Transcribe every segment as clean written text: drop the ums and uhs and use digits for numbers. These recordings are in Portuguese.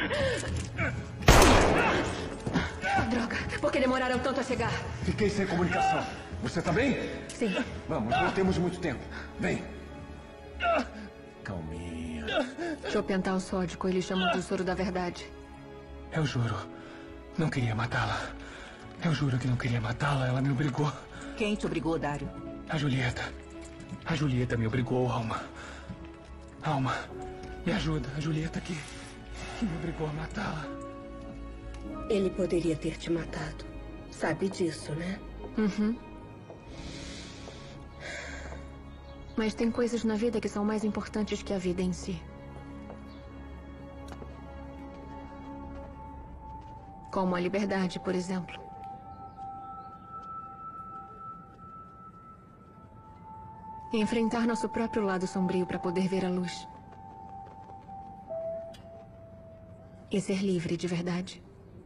Droga, por que demoraram tanto a chegar? Fiquei sem comunicação. Você tá bem? Sim. Vamos, não temos muito tempo. Vem. Calminha. Chopental sódico, eles chamam do soro da verdade. Eu juro, não queria matá-la. Eu juro que não queria matá-la, ela me obrigou. Quem te obrigou, Dario? A Julieta. A Julieta me obrigou, Alma. Alma, me ajuda. A Julieta que me obrigou a matá-la. Ele poderia ter te matado. Sabe disso, né? Uhum. Mas tem coisas na vida que são mais importantes que a vida em si. Como a liberdade, por exemplo. Enfrentar nosso próprio lado sombrio para poder ver a luz. E ser livre de verdade.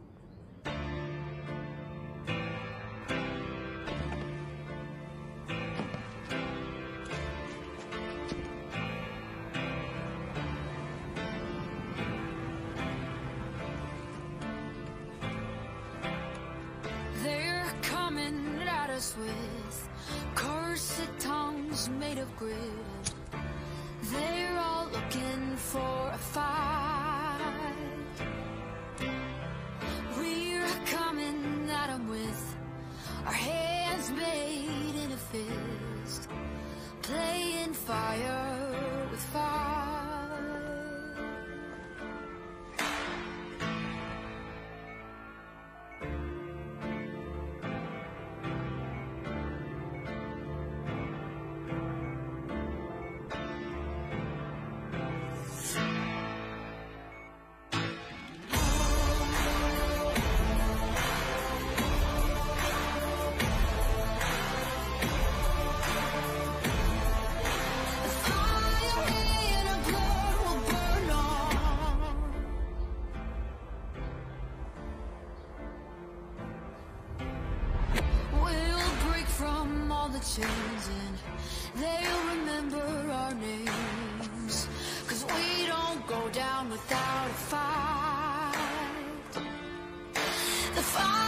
They're coming at us with cursed tongues made of grit. They're all looking for a fight. We're coming at them with our hands made in a fist, playing fire with fire. Chains and they'll remember our names, 'cause we don't go down without a fight. The fight